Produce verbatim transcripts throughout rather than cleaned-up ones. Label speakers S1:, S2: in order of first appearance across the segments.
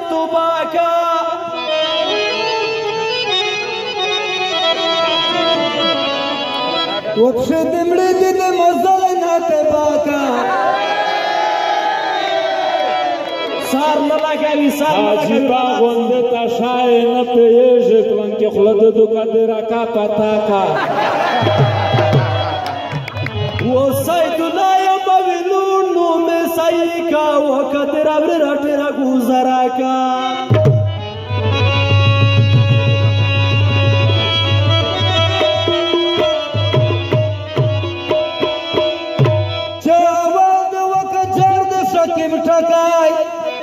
S1: تباكا وبشد مردد مزلنا تباكا سار للاګوي سار للاګوي
S2: غوند تشای نه پیږي پلنکه خلد دو کډرا کا پتا کا
S1: و سید لا يبلون نو مسایکا وقدر ابر رټرا گزارا کا چاواد وک جرد شکم ټکای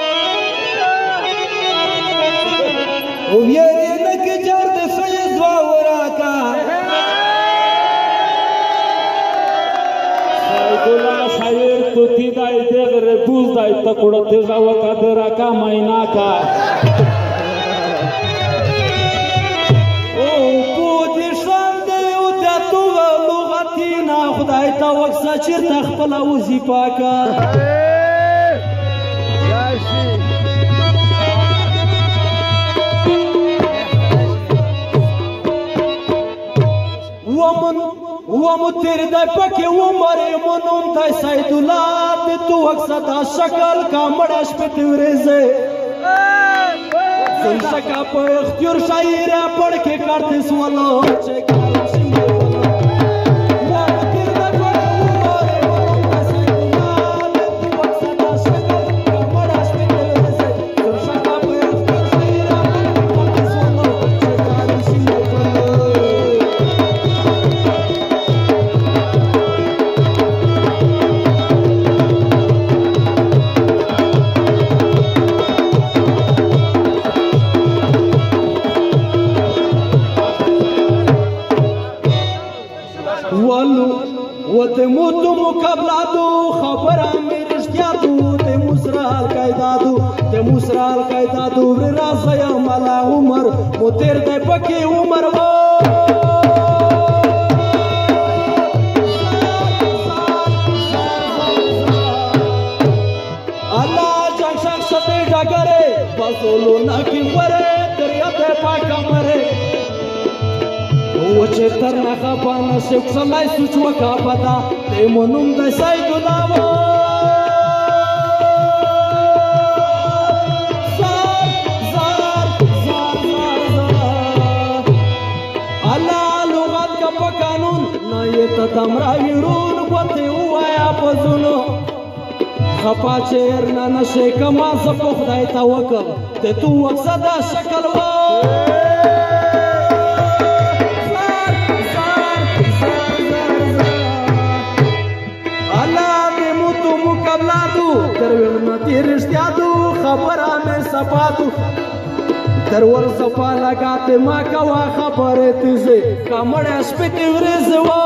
S1: او یې نک جرد سید وا وراکا
S2: سیدلا شاعر تو تی دای دغه دوز دای تکړه تیزا وکړه کا مینا کا
S1: او پوت شاند او د تو لغتینا خدای ته وکړه چې تخپل اوزی پاکا ومن ومتر د پکې عمر منوم ته سید الله د تو اکسد شکل کا مړش په تورزه څنګه په اختیار شاعر پړ کې کړته سوالو چې متر د پکې عمر و الله جان شخص ته ډګره بسولو نه کی وره دریا ته پاکه مره و چې تر نه خپانه شپ سلای سوچ وکا پتا ته مونږ د سید الله تمراوی رون پته وایا پزونو خپا چیر نه نشه کما زپ خدای ته وکړ ته تو وقصد شکل و الله دې مو تو مقابله دو درول نه تیرشتیا دو خبره مې صفاتو درور صفا لگاتے ما کوا خبره تیزه کمړ سپټ ورزه و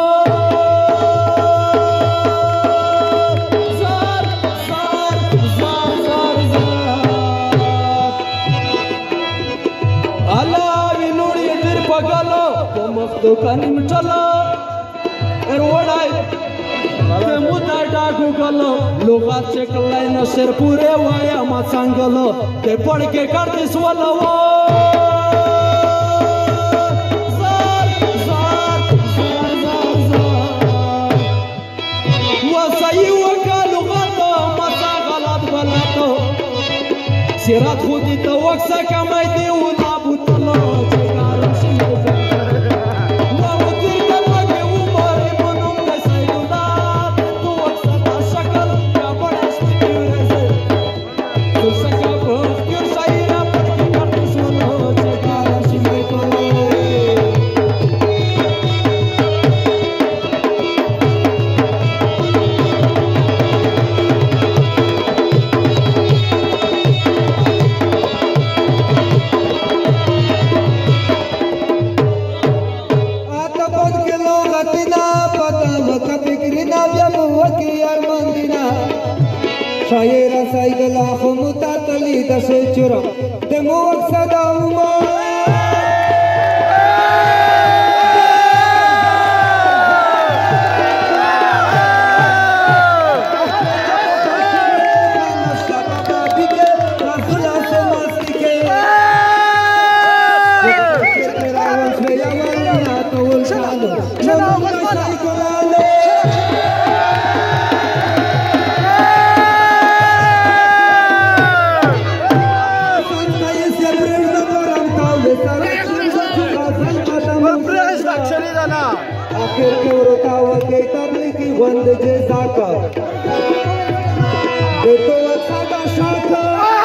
S1: تو کنیم چلو اروڑای تمودا ڈاکو کلو لغات چکلائی نصر پورے وایا ما سانگلو تے پڑھ کے کرتی سوالو زار زار زار زار زار وسائی وکا لغاتو مسا غلط بلاتو سیرات خودی تو وقسا کمائی دیو نابو تلو چکارم شنگو شاعر سید الله متتلی د سچرو د مقصد عمر șacă de două țada șacă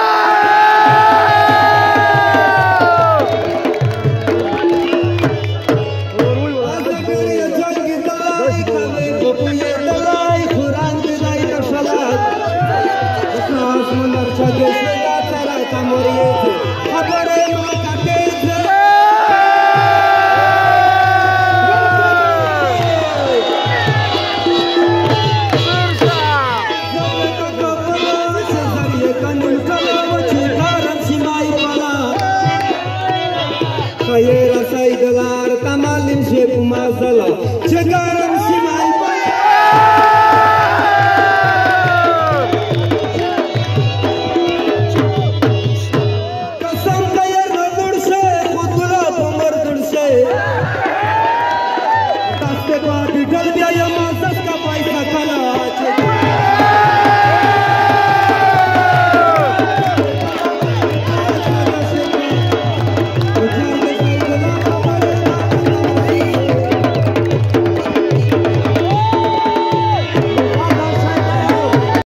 S1: Asta care e jangi dalai Care copuie dalai Curang dalai rășalai Asta asmânar cea găsă Da țara ca moriete Apare